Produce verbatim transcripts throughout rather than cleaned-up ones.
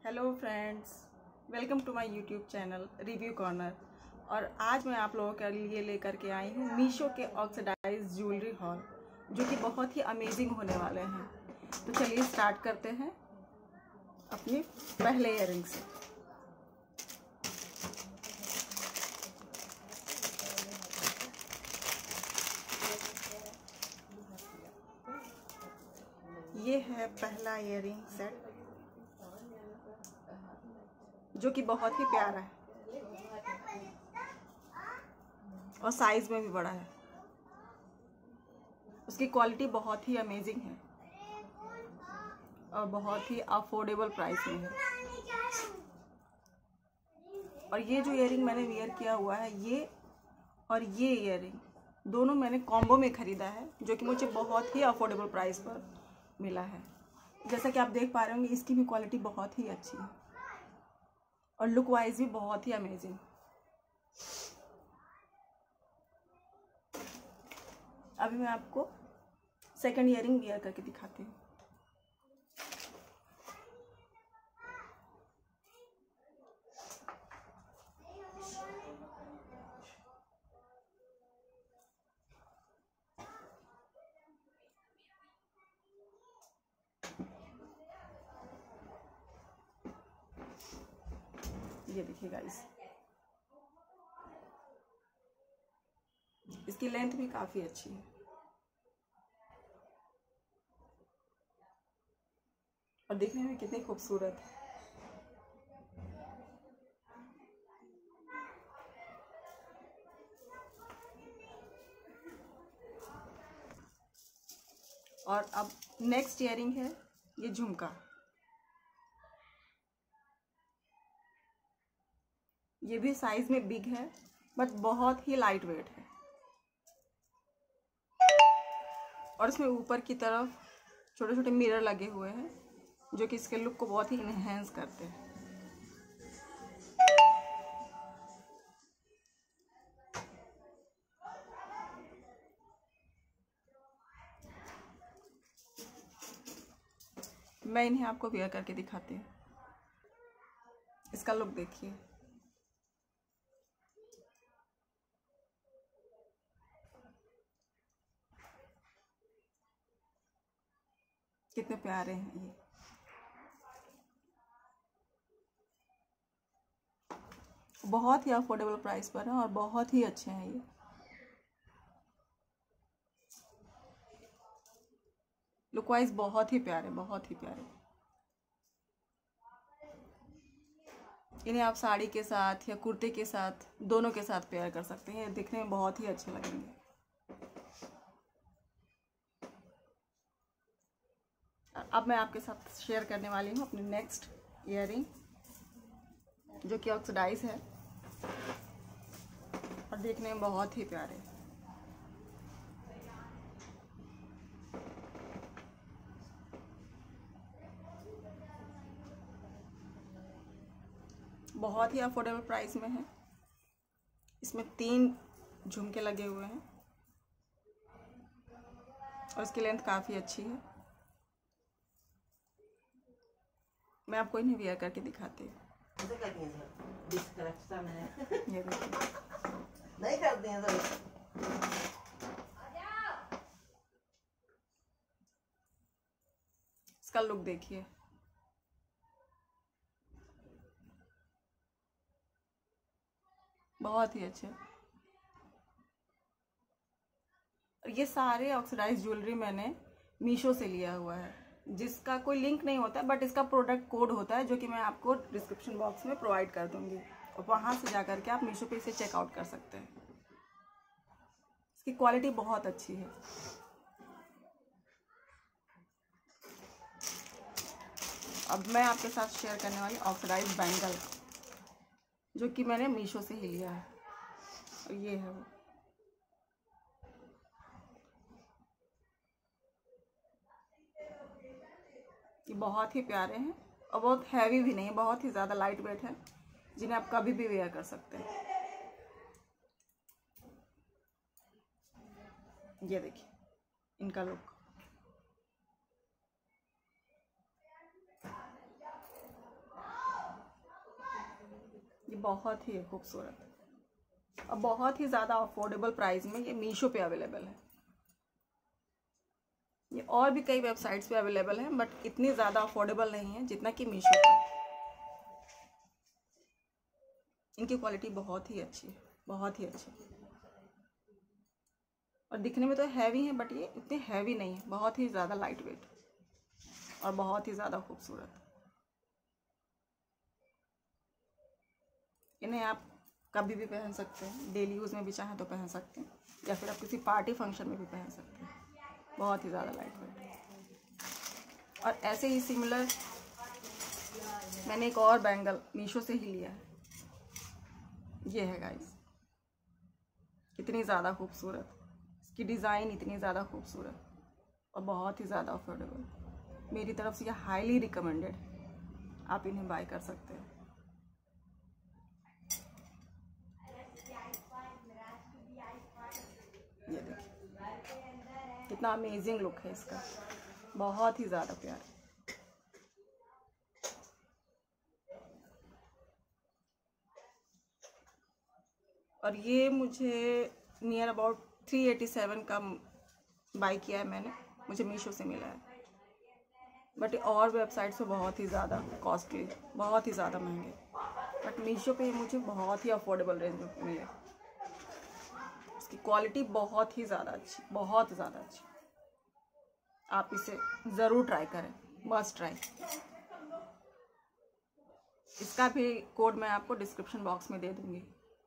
Hello friends, welcome to my YouTube channel review corner. और आज मैं आप लोगों के लिए लेकर के आई हूँ मीशो के ऑक्सीडाइज ज्वेलरी हॉल, जो कि बहुत ही अमेजिंग होने वाले हैं। तो चलिए स्टार्ट करते हैं अपने पहले ईयरिंग से। ये है पहला ईयरिंग सेट, जो कि बहुत ही प्यारा है और साइज में भी बड़ा है। उसकी क्वालिटी बहुत ही अमेजिंग है और बहुत ही अफोर्डेबल प्राइस में है। और ये जो ईयरिंग मैंने वेयर किया हुआ है, ये और ये ईयरिंग दोनों मैंने कॉम्बो में ख़रीदा है, जो कि मुझे बहुत ही अफोर्डेबल प्राइस पर मिला है। जैसा कि आप देख पा रहे होंगे, इसकी भी क्वालिटी बहुत ही अच्छी है और लुक वाइज भी बहुत ही अमेजिंग। अभी मैं आपको सेकंड ईयरिंग वेयर करके दिखाती हूँ। ये देखिए गाइस, इसकी लेंथ भी काफी अच्छी है और देखने में कितनी खूबसूरत है। और अब नेक्स्ट ईयरिंग है ये झुमका। ये भी साइज में बिग है बट बहुत ही लाइट वेट है और इसमें ऊपर की तरफ छोटे छोटे मिरर लगे हुए हैं, जो कि इसके लुक को बहुत ही इनहेंस करते हैं। मैं इन्हें आपको वेयर करके दिखाती हूँ। इसका लुक देखिए, कितने प्यारे हैं ये। बहुत ही अफोर्डेबल प्राइस पर है और बहुत ही अच्छे हैं ये। लुक वाइज बहुत ही प्यारे, बहुत ही प्यारे। इन्हें आप साड़ी के साथ या कुर्ते के साथ, दोनों के साथ पेयर कर सकते हैं। ये दिखने में बहुत ही अच्छे लगेंगे। अब मैं आपके साथ शेयर करने वाली हूँ अपनी नेक्स्ट ईयरिंग, जो कि ऑक्सीडाइज है और देखने में बहुत ही प्यारे। बहुत ही अफोर्डेबल प्राइस में है। इसमें तीन झुमके लगे हुए हैं और इसकी लेंथ काफ़ी अच्छी है। मैं आपको इन्हें वेयर करके दिखाती हूँ। ये देखिए, नहीं करते हैं तो इसका लुक देखिए, बहुत ही अच्छे। और ये सारे ऑक्सीडाइज ज्वेलरी मैंने मीशो से लिया हुआ है, जिसका कोई लिंक नहीं होता है, बट इसका प्रोडक्ट कोड होता है, जो कि मैं आपको डिस्क्रिप्शन बॉक्स में प्रोवाइड कर दूंगी और वहां से जाकर के आप मीशो पे इसे चेकआउट कर सकते हैं। इसकी क्वालिटी बहुत अच्छी है। अब मैं आपके साथ शेयर करने वाली ऑक्सीडाइज बैंगल, जो कि मैंने मीशो से ही लिया है। और ये है वो, ये बहुत ही प्यारे हैं और बहुत हैवी भी नहीं है, बहुत ही ज़्यादा लाइट वेट है, जिन्हें आप कभी भी वेयर कर सकते हैं। ये देखिए इनका लुक, ये बहुत ही खूबसूरत और बहुत ही ज़्यादा अफोर्डेबल प्राइस में ये मीशो पे अवेलेबल है। ये और भी कई वेबसाइट्स पे अवेलेबल है बट इतनी ज़्यादा अफोर्डेबल नहीं है जितना कि मीशो पे। इनकी क्वालिटी बहुत ही अच्छी है, बहुत ही अच्छी, और दिखने में तो हैवी है बट ये इतने हैवी नहीं है, बहुत ही ज़्यादा लाइट वेट और बहुत ही ज़्यादा खूबसूरत। इन्हें आप कभी भी पहन सकते हैं, डेली यूज़ में भी चाहें तो पहन सकते हैं, या फिर आप किसी पार्टी फंक्शन में भी पहन सकते हैं। बहुत ही ज़्यादा लाइट वेट। और ऐसे ही सिमिलर मैंने एक और बैंगल मीशो से ही लिया है। ये है गाइस, कितनी ज़्यादा खूबसूरत, इसकी डिज़ाइन इतनी ज़्यादा खूबसूरत और बहुत ही ज़्यादा अफोर्डेबल। मेरी तरफ से यह हाईली रिकमेंडेड, आप इन्हें बाय कर सकते हैं। ये देखिए कितना अमेजिंग लुक है इसका, बहुत ही ज़्यादा प्यारा। और ये मुझे near about three eighty seven का बाई किया है मैंने, मुझे मीशो से मिला है, बट और वेबसाइट से बहुत ही ज़्यादा कॉस्टली, बहुत ही ज़्यादा महंगे, बट मीशो पे मुझे बहुत ही अफोर्डेबल रेंज में मिले। इसकी क्वालिटी बहुत ही ज़्यादा अच्छी, बहुत ज़्यादा अच्छी। आप इसे ज़रूर ट्राई करें, मस्ट ट्राई। इसका भी कोड मैं आपको डिस्क्रिप्शन बॉक्स में दे दूँगी।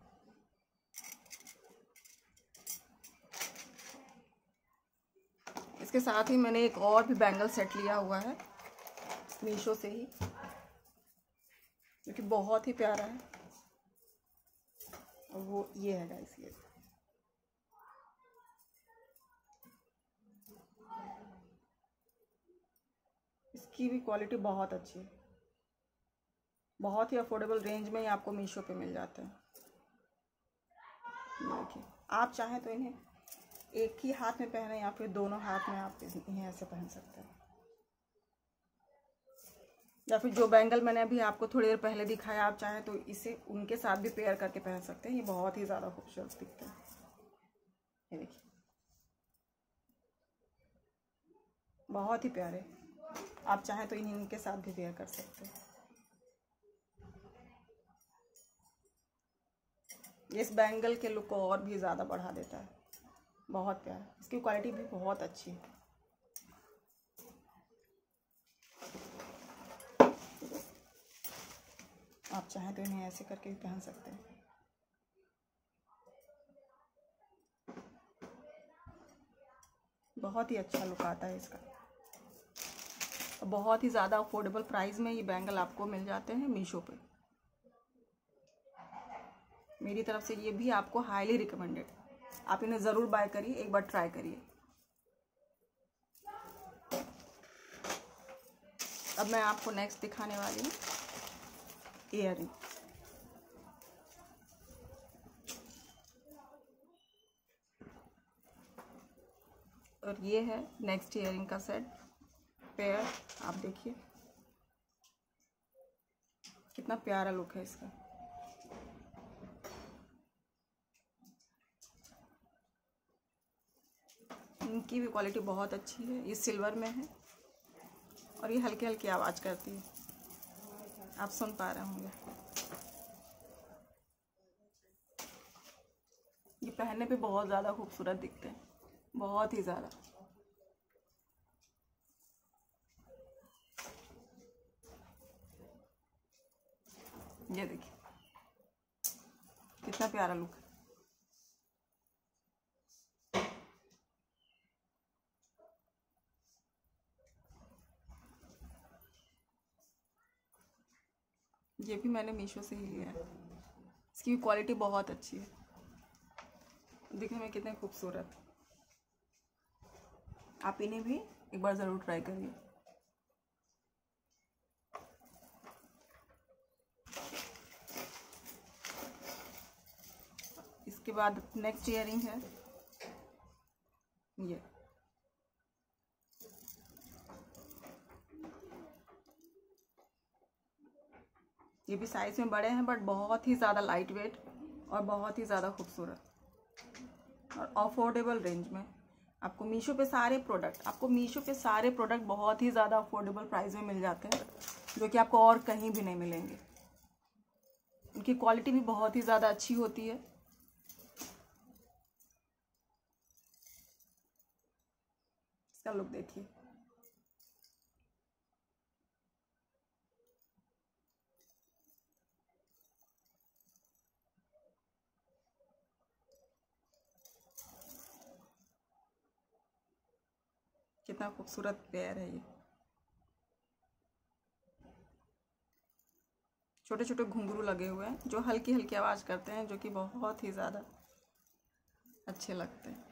इसके साथ ही मैंने एक और भी बैंगल सेट लिया हुआ है मीशो से ही, जो कि बहुत ही प्यारा है। और वो ये है गाइस, ये इसकी भी क्वालिटी बहुत अच्छी है, बहुत ही अफोर्डेबल रेंज में ही आपको मीशो पे मिल जाता है। ये देखिए, आप चाहें तो इन्हें एक ही हाथ में पहने या फिर दोनों हाथ में आप इन्हें ऐसे पहन सकते हैं, या फिर जो बैंगल मैंने अभी आपको थोड़ी देर पहले दिखाया, आप चाहें तो इसे उनके साथ भी पेयर करके पहन सकते हैं। ये बहुत ही ज़्यादा खूबसूरत दिखते हैं। ये देखिए, बहुत ही प्यारे, आप चाहें तो इन्हीं इनके साथ भी पेयर कर सकते हैं। इस बैंगल के लुक को और भी ज़्यादा बढ़ा देता है, बहुत प्यारा। इसकी क्वालिटी भी बहुत अच्छी है। आप चाहें तो इन्हें ऐसे करके भी पहन सकते हैं। बहुत ही अच्छा लुक आता है इसका, बहुत ही ज़्यादा अफोर्डेबल प्राइस में ये बैंगल आपको मिल जाते हैं मीशो पे। मेरी तरफ से ये भी आपको हाईली रिकमेंडेड, आप इन्हें ज़रूर बाय करिए, एक बार ट्राई करिए। अब मैं आपको नेक्स्ट दिखाने वाली हूँ ईयरिंग। और ये है नेक्स्ट ईयरिंग का सेट पेयर। आप देखिए कितना प्यारा लुक है इसका। इनकी भी क्वालिटी बहुत अच्छी है। ये सिल्वर में है और ये हल्की हल्की आवाज़ करती है, आप सुन पा रहे होंगे। ये पहनने पे बहुत ज़्यादा खूबसूरत दिखते हैं, बहुत ही ज़्यादा। ये देखिए कितना प्यारा लुक है। ये भी मैंने मीशो से ही लिया है। इसकी क्वालिटी बहुत अच्छी है, दिखने में कितने खूबसूरत। आप इन्हें भी एक बार ज़रूर ट्राई करिए। इसके बाद नेक्स्ट ईयरिंग है ये। ये भी साइज में बड़े हैं बट बहुत ही ज़्यादा लाइट वेट और बहुत ही ज़्यादा खूबसूरत और अफोर्डेबल रेंज में। आपको मीशो पे सारे प्रोडक्ट आपको मीशो पे सारे प्रोडक्ट बहुत ही ज़्यादा अफोर्डेबल प्राइस में मिल जाते हैं, जो कि आपको और कहीं भी नहीं मिलेंगे। उनकी क्वालिटी भी बहुत ही ज़्यादा अच्छी होती है। इसका लुक देखिए, कितना खूबसूरत पेयर है ये। छोटे छोटे घुंघरू लगे हुए हैं जो हल्की हल्की आवाज़ करते हैं, जो कि बहुत ही ज़्यादा अच्छे लगते हैं।